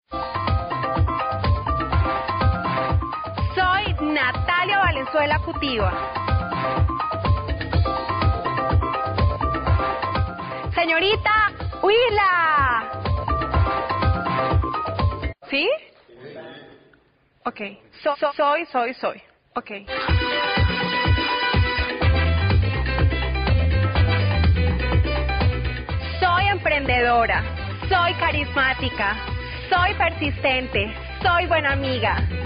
Soy Natalia Valenzuela Cutiva. Señorita Huila. ¿Sí? Ok. Soy. Ok. Soy emprendedora. Soy carismática. Soy persistente. Soy buena amiga.